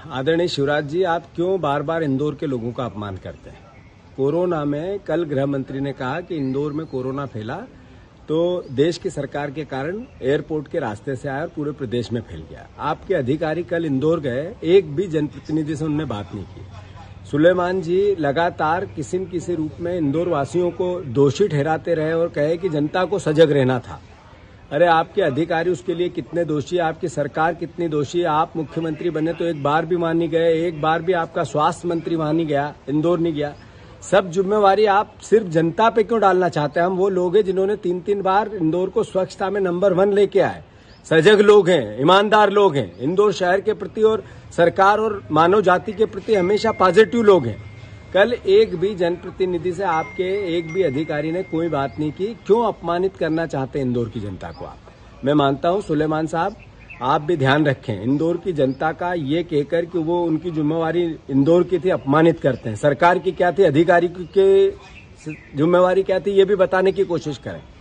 आदरणीय शिवराज जी, आप क्यों बार बार इंदौर के लोगों का अपमान करते हैं? कोरोना में कल गृह मंत्री ने कहा कि इंदौर में कोरोना फैला तो देश की सरकार के कारण एयरपोर्ट के रास्ते से आया और पूरे प्रदेश में फैल गया। आपके अधिकारी कल इंदौर गए, एक भी जनप्रतिनिधि से उन्होंने बात नहीं की। सुलेमान जी लगातार किसी न किसी रूप में इंदौर वासियों को दोषी ठहराते रहे और कहे कि जनता को सजग रहना था। अरे आपके अधिकारी उसके लिए कितने दोषी है, आपकी सरकार कितनी दोषी है? आप मुख्यमंत्री बने तो एक बार भी वहां नहीं गए, एक बार भी आपका स्वास्थ्य मंत्री वहां नहीं गया, इंदौर नहीं गया। सब जिम्मेवारी आप सिर्फ जनता पे क्यों डालना चाहते हैं? हम वो लोग हैं जिन्होंने 3-3 बार इंदौर को स्वच्छता में नंबर 1 लेके आए। सजग लोग हैं, ईमानदार लोग हैं, इंदौर शहर के प्रति और सरकार और मानव जाति के प्रति हमेशा पॉजिटिव लोग हैं। कल एक भी जनप्रतिनिधि से आपके एक भी अधिकारी ने कोई बात नहीं की। क्यों अपमानित करना चाहते हैं इंदौर की जनता को आप? मैं मानता हूं सुलेमान साहब, आप भी ध्यान रखें। इंदौर की जनता का ये कहकर कि वो उनकी जिम्मेवारी इंदौर की थी, अपमानित करते हैं। सरकार की क्या थी, अधिकारी की जिम्मेवारी क्या थी, ये भी बताने की कोशिश करें।